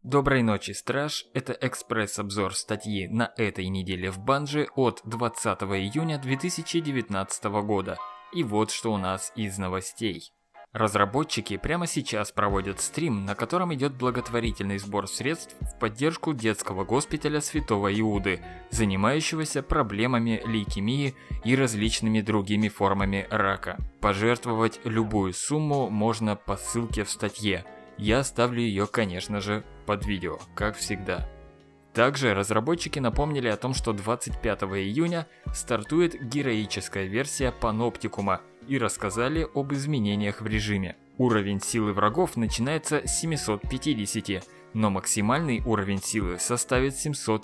Доброй ночи, страж! Это экспресс-обзор статьи на этой неделе в Bungie от 20 июня 2019 года. И вот что у нас из новостей. Разработчики прямо сейчас проводят стрим, на котором идет благотворительный сбор средств в поддержку детского госпиталя Святого Иуды, занимающегося проблемами лейкемии и различными другими формами рака. Пожертвовать любую сумму можно по ссылке в статье. Я оставлю ее, конечно же, под видео, как всегда. Также разработчики напомнили о том, что 25 июня стартует героическая версия Паноптикума и рассказали об изменениях в режиме. Уровень силы врагов начинается с 750, но максимальный уровень силы составит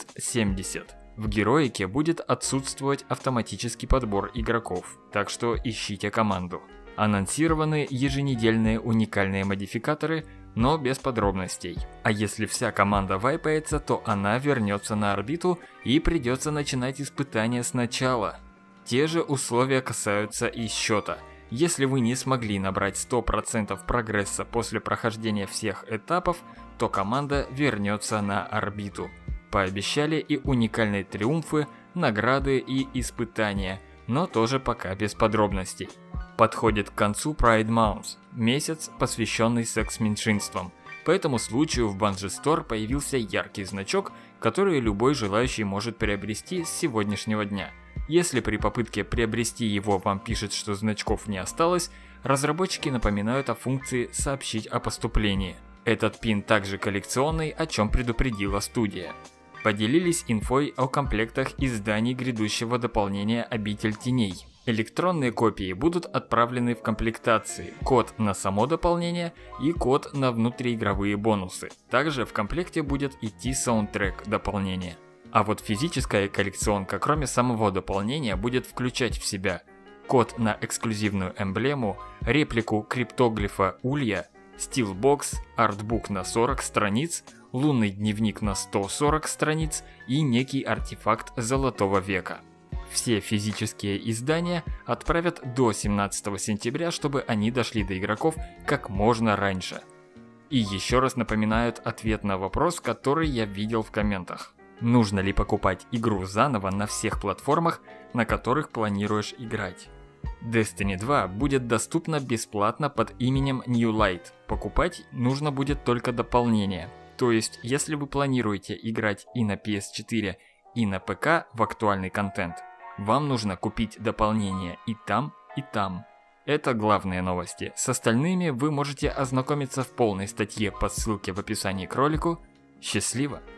770. В героике будет отсутствовать автоматический подбор игроков, так что ищите команду. Анонсированы еженедельные уникальные модификаторы, но без подробностей. А если вся команда вайпается, то она вернется на орбиту и придется начинать испытания сначала. Те же условия касаются и счета. Если вы не смогли набрать 100% прогресса после прохождения всех этапов, то команда вернется на орбиту. Пообещали и уникальные триумфы, награды и испытания, но тоже пока без подробностей. Подходит к концу Pride Month, месяц, посвященный секс-меньшинствам. По этому случаю в Bungie Store появился яркий значок, который любой желающий может приобрести с сегодняшнего дня. Если при попытке приобрести его вам пишет, что значков не осталось, разработчики напоминают о функции «Сообщить о поступлении». Этот пин также коллекционный, о чем предупредила студия. Поделились инфой о комплектах изданий грядущего дополнения «Обитель теней». Электронные копии будут отправлены в комплектации, код на само дополнение и код на внутриигровые бонусы. Также в комплекте будет идти саундтрек дополнения. А вот физическая коллекционка, кроме самого дополнения, будет включать в себя код на эксклюзивную эмблему, реплику криптоглифа Улья, стилбокс, артбук на 40 страниц, лунный дневник на 140 страниц и некий артефакт Золотого века. Все физические издания отправят до 17 сентября, чтобы они дошли до игроков как можно раньше. И еще раз напоминают ответ на вопрос, который я видел в комментах. Нужно ли покупать игру заново на всех платформах, на которых планируешь играть? Destiny 2 будет доступна бесплатно под именем New Light. Покупать нужно будет только дополнение. То есть, если вы планируете играть и на PS4, и на ПК в актуальный контент, вам нужно купить дополнение и там, и там. Это главные новости. С остальными вы можете ознакомиться в полной статье по ссылке в описании к ролику. Счастливо!